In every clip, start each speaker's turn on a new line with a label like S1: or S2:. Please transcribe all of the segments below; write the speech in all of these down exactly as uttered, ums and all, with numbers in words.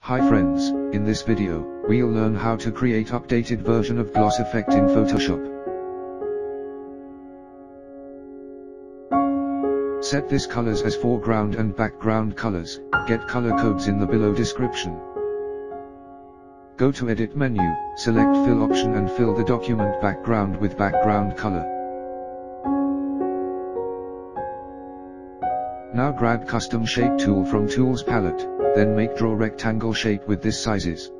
S1: Hi friends, in this video, we'll learn how to create updated version of gloss effect in Photoshop. Set this colors as foreground and background colors, get color codes in the below description. Go to Edit menu, select Fill option and fill the document background with background color. Now grab Custom Shape tool from Tools palette, then make draw rectangle shape with this sizes.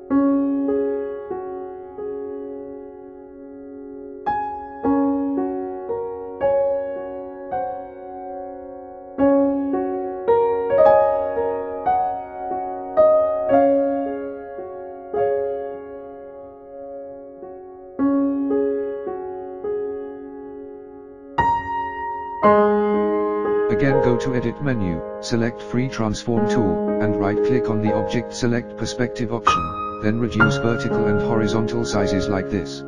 S1: Again go to Edit menu, select Free Transform tool, and right-click on the object, select Perspective option, then reduce vertical and horizontal sizes like this.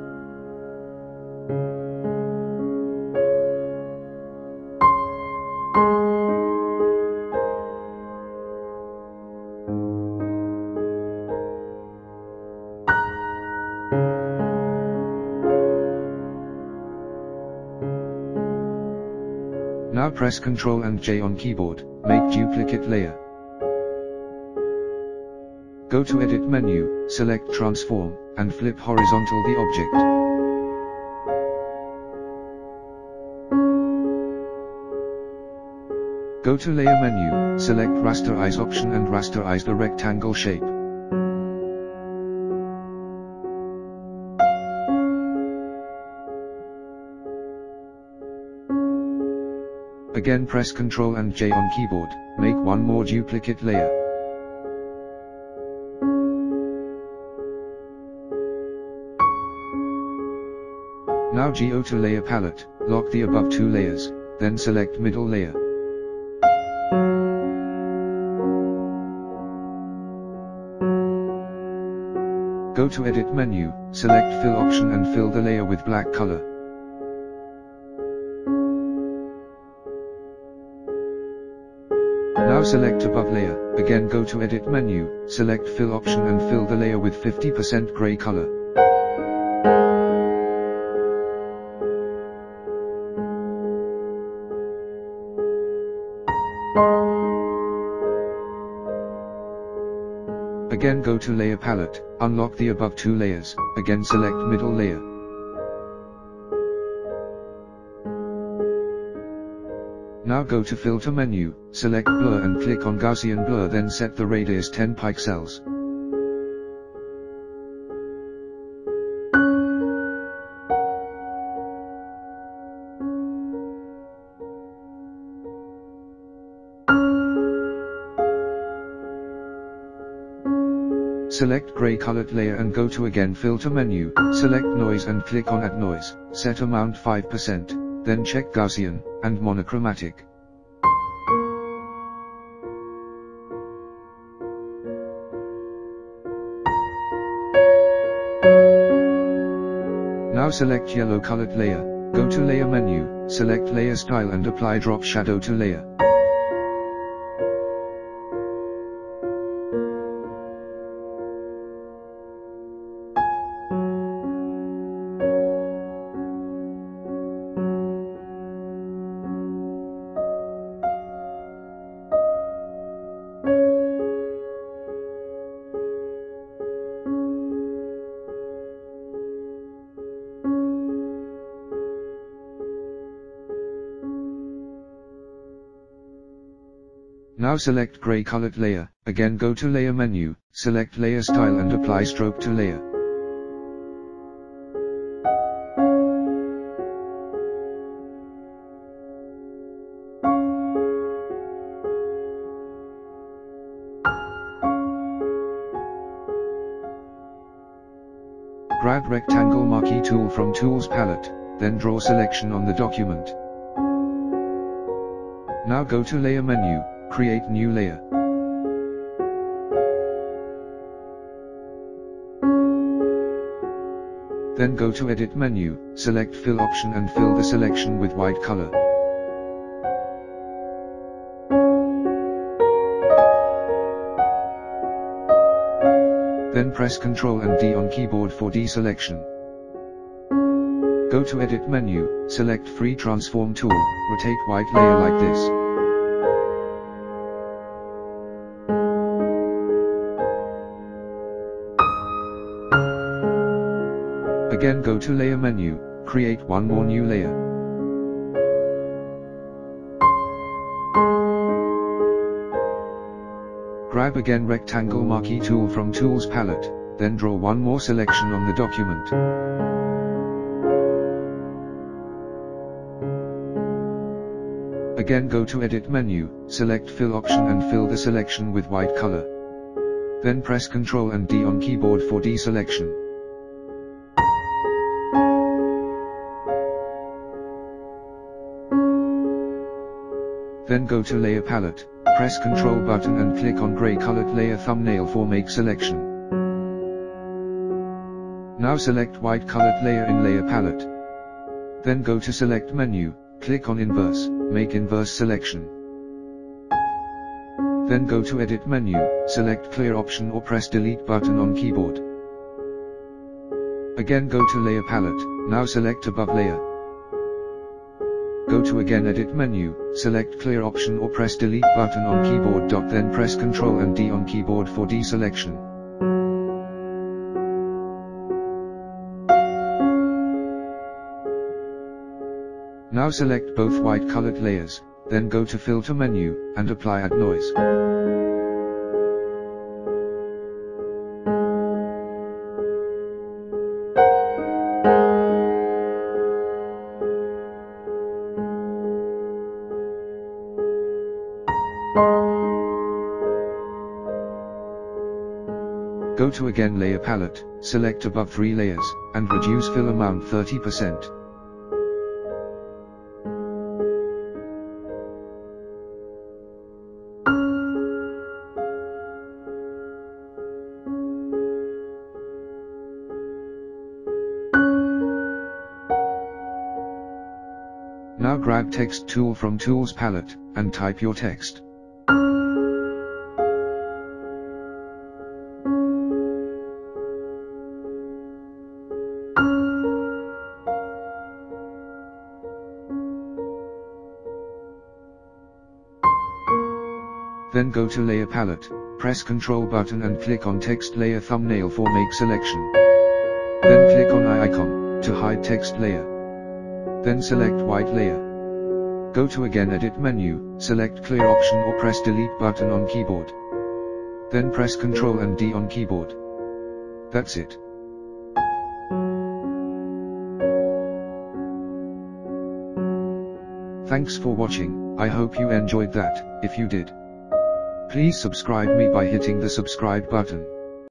S1: Now press Ctrl and J on keyboard, make duplicate layer. Go to Edit menu, select Transform, and flip horizontal the object. Go to Layer menu, select Rasterize option and rasterize the rectangle shape. Again press Ctrl and J on keyboard, make one more duplicate layer. Now go to Layer palette, lock the above two layers, then select middle layer. Go to Edit menu, select Fill option and fill the layer with black color. Now select above layer, again go to Edit menu, select Fill option and fill the layer with fifty percent gray color. Again go to Layer palette, unlock the above two layers, again select middle layer. Now go to Filter menu, select Blur and click on Gaussian Blur, then set the radius ten pixels. Select gray colored layer and go to again Filter menu, select Noise and click on Add Noise, set amount five percent. Then check Gaussian, and monochromatic. Now select yellow colored layer, go to Layer menu, select Layer Style and apply drop shadow to layer. Now select gray colored layer, again go to Layer menu, select Layer Style and apply stroke to layer. Grab Rectangle Marquee tool from Tools palette, then draw selection on the document. Now go to Layer menu, create new layer. Then go to Edit menu, select Fill option and fill the selection with white color. Then press Ctrl and D on keyboard for deselection. Go to Edit menu, select Free Transform tool, rotate white layer like this. Again go to Layer menu, create one more new layer. Grab again Rectangle Marquee tool from Tools palette, then draw one more selection on the document. Again go to Edit menu, select Fill option and fill the selection with white color. Then press Ctrl and D on keyboard for deselection. Then go to Layer palette, press Ctrl button and click on gray colored layer thumbnail for make selection. Now select white colored layer in Layer palette. Then go to Select menu, click on Inverse, make inverse selection. Then go to Edit menu, select Clear option or press Delete button on keyboard. Again go to Layer palette, now select above layer. Go to again Edit menu, select Clear option or press Delete button on keyboard. Then press Ctrl and D on keyboard for deselection. Now select both white colored layers, then go to Filter menu, and apply Add Noise. Go to again Layer palette, select above three layers, and reduce fill amount thirty percent. Now grab Text tool from Tools palette, and type your text. Then go to Layer palette, press Ctrl button and click on Text layer thumbnail for make selection. Then click on eye icon, to hide text layer. Then select white layer. Go to again Edit menu, select Clear option or press Delete button on keyboard. Then press Ctrl and D on keyboard. That's it. Thanks for watching, I hope you enjoyed that. If you did, please subscribe me by hitting the subscribe button.